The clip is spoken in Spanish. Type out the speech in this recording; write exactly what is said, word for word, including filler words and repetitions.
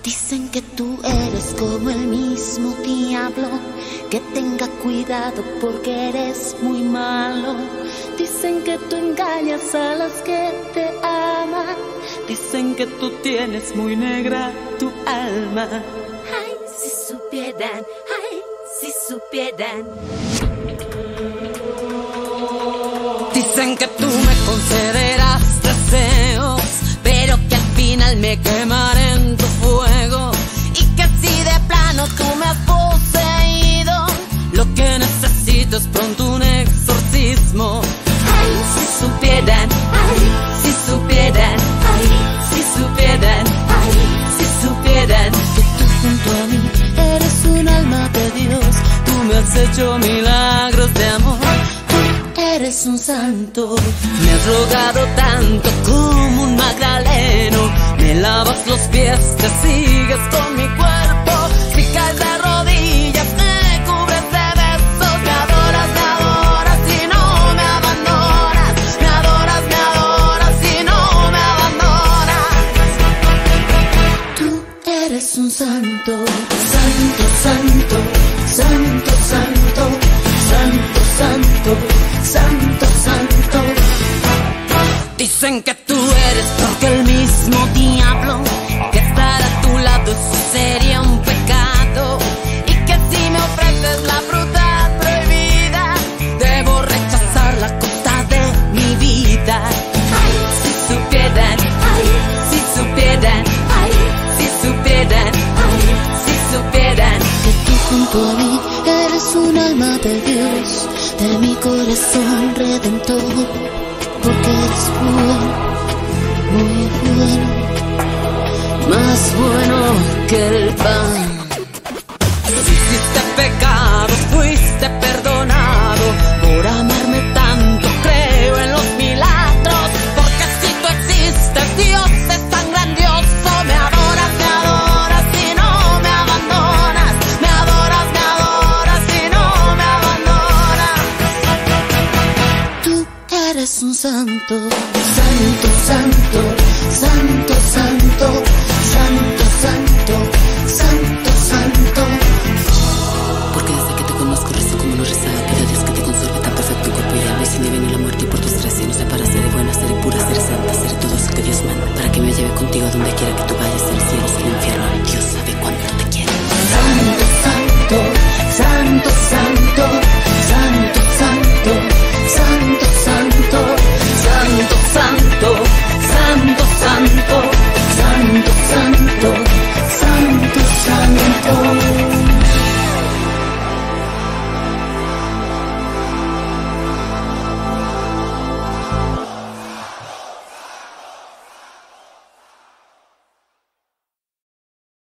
Dicen que tú eres como el mismo diablo, que tenga cuidado porque eres muy malo. Dicen que tú engañas a los que te aman. Dicen que tú tienes muy negra tu alma. Ay, si supieran, ay, si supieran. Dicen que tú me concederás deseos, pero que al final me quemaré en tu fuego. Y que si de plano tú me has poseído, lo que necesito es pronto un exorcismo. Ay, si supieran, ay, si supieran, ay, si supieran, ay, si supieran. Que tú junto a mí eres un alma de Dios. Tú me has hecho milagros de amor. Eres un santo. Me has rogado tanto como un magdaleno. Me lavas los pies, te sigues con mi cuerpo. Si caes de rodillas, me cubres de besos. Me adoras, me adoras y no me abandonas. Me adoras, me adoras y no me abandonas. Tú eres un santo. Santo, santo, santo, santo, santo, santo, santo, santo. Dicen que tú eres porque el mismo diablo, que estar a tu lado eso sería un pecado. Y que si me ofreces la fruta prohibida, debo rechazarla a costa de mi vida. Ay, si supieran, ay, si supieran, ay, si supieran, ay, si supieran. Que tú junto a mí eres un alma de Dios, de mi corazón redentor. Porque eres bueno, muy bueno, Más bueno que el pan. Si hiciste pecado, fuiste perdonado. Por amarme tanto, creo en los milagros. Porque si tú existes, Dios es tan grandioso. Me adoras, me adoras y no me abandonas. Me adoras, me adoras y no me abandonas. tú eres un santo. Santo, santo,